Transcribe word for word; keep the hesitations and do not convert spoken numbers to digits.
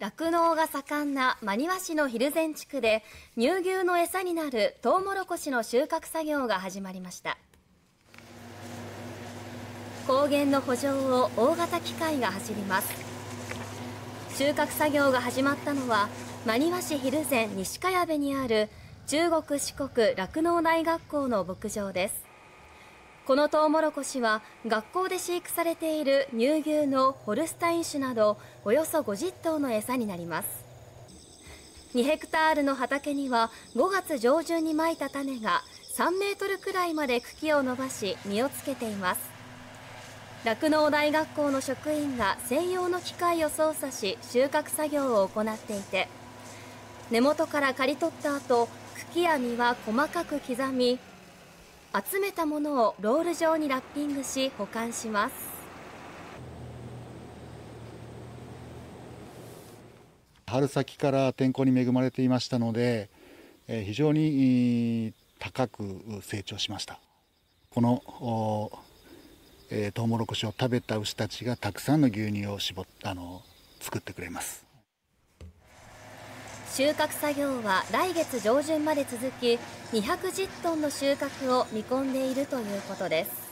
酪農が盛んな真庭市の蒜山地区で乳牛の餌になるトウモロコシの収穫作業が始まりました。高原の圃場を大型機械が走ります。収穫作業が始まったのは真庭市蒜山西茅部にある中国四国酪農大学校の牧場です。このトウモロコシは学校で飼育されている乳牛のホルスタイン種などおよそごじゅっ頭の餌になります。にヘクタールの畑にはごがつ上旬にまいた種がさんメートルくらいまで茎を伸ばし実をつけています。酪農大学校の職員が専用の機械を操作し収穫作業を行っていて、根元から刈り取った後、茎や実は細かく刻み、集めたものをロール状にラッピングし保管します。 春先から天候に恵まれていましたので、非常に高く成長しました。このトウモロコシを食べた牛たちがたくさんの牛乳を絞っあの作ってくれます。 収穫作業は来月上旬まで続き、にひゃくじゅっトンの収穫を見込んでいるということです。